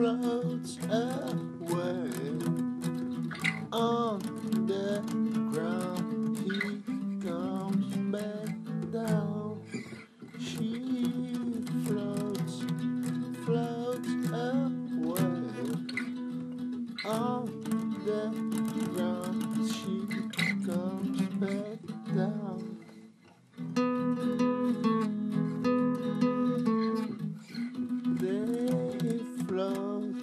floats away on the ground. He comes back down. She floats away on the ground. She comes back down. They float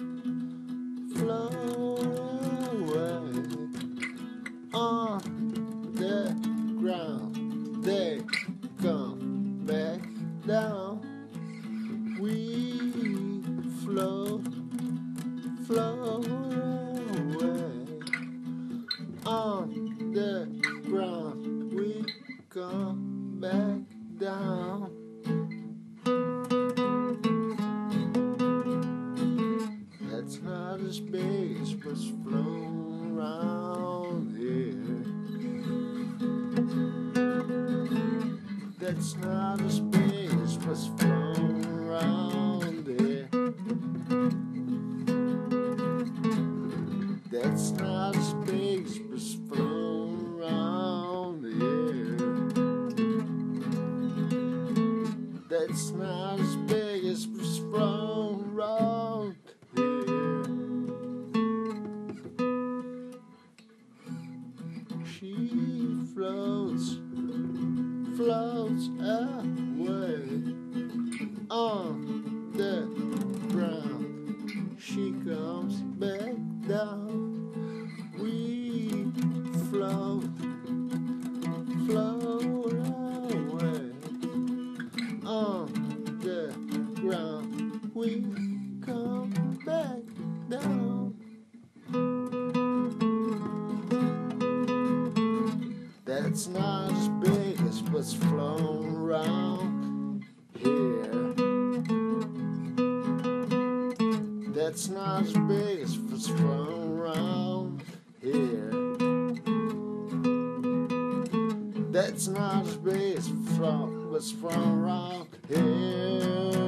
away on the ground. They come back down. We float away on the ground. We come back down. That's not as big as what's flown around here. That's not as big as what's flown around here. That's not as big as what's flown around here. That's not as big as what's flown around here. She floats away on the ground. She comes back down. We float away on the ground. We come back down. That's not as big as what's flown around here. That's not as big as what's flown around here. That's not as big as what's flown around here.